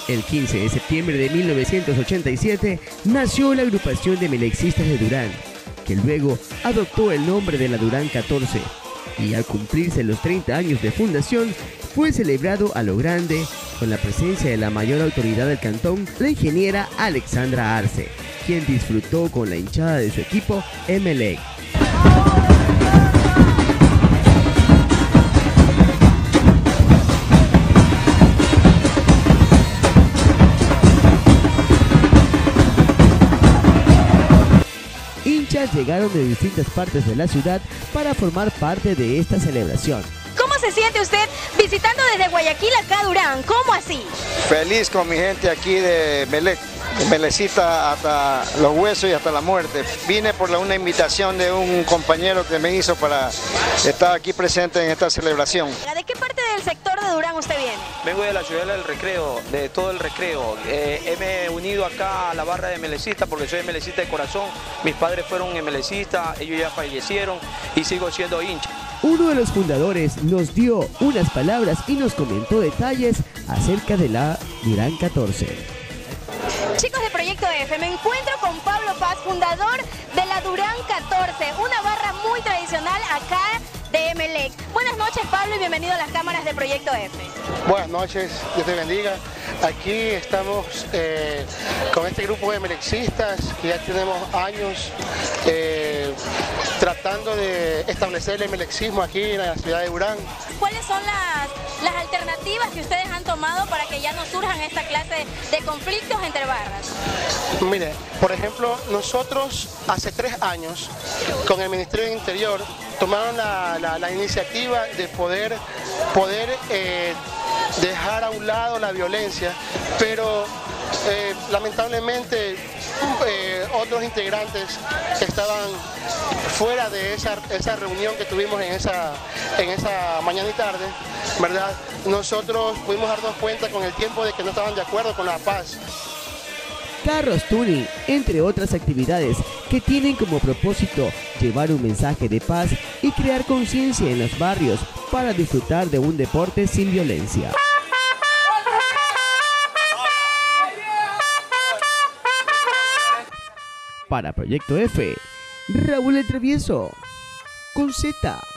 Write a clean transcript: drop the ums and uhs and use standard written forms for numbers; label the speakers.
Speaker 1: El 15 de septiembre de 1987 nació la agrupación de melexistas de Durán, que luego adoptó el nombre de la Durán 14, y al cumplirse los 30 años de fundación, fue celebrado a lo grande con la presencia de la mayor autoridad del cantón, la ingeniera Alexandra Arce, quien disfrutó con la hinchada de su equipo Emelec. Hinchas llegaron de distintas partes de la ciudad para formar parte de esta celebración.
Speaker 2: ¿Cómo se siente usted visitando desde Guayaquil acá a Durán? ¿Cómo así?
Speaker 3: Feliz con mi gente aquí de Emelec, melecista hasta los huesos y hasta la muerte. Vine por una invitación de un compañero que me hizo para estar aquí presente en esta celebración.
Speaker 2: ¿De qué parte del sector de Durán usted viene?
Speaker 4: Vengo de la ciudad del Recreo, de todo el Recreo. Me he unido acá a la barra de melecista porque soy melecista de corazón. Mis padres fueron melecistas, ellos ya fallecieron y sigo siendo hincha.
Speaker 1: Uno de los fundadores nos dio unas palabras y nos comentó detalles acerca de la Durán 14.
Speaker 2: Chicos de Proyecto F, me encuentro con Pablo Paz, fundador de la Durán 14, una barra muy tradicional acá de Emelec. Buenas noches, Pablo, y bienvenido a las cámaras de Proyecto F.
Speaker 5: Buenas noches, Dios te bendiga. Aquí estamos con este grupo de emelexistas que ya tenemos años tratando de establecer el emelexismo aquí en la ciudad de Durán.
Speaker 2: ¿Cuáles son las alternativas que ustedes han tomado para que ya no surjan esta clase de conflictos entre barras?
Speaker 5: Mire, por ejemplo, nosotros hace 3 años con el Ministerio del Interior tomaron la iniciativa de poder dejar a un lado la violencia, pero lamentablemente otros integrantes estaban fuera de esa reunión que tuvimos en esa mañana y tarde, ¿verdad? Nosotros pudimos darnos cuenta con el tiempo de que no estaban de acuerdo con la paz.
Speaker 1: Carros Tuning, entre otras actividades que tienen como propósito llevar un mensaje de paz y crear conciencia en los barrios para disfrutar de un deporte sin violencia. Para Proyecto F, Raúl el Travieso, con Z.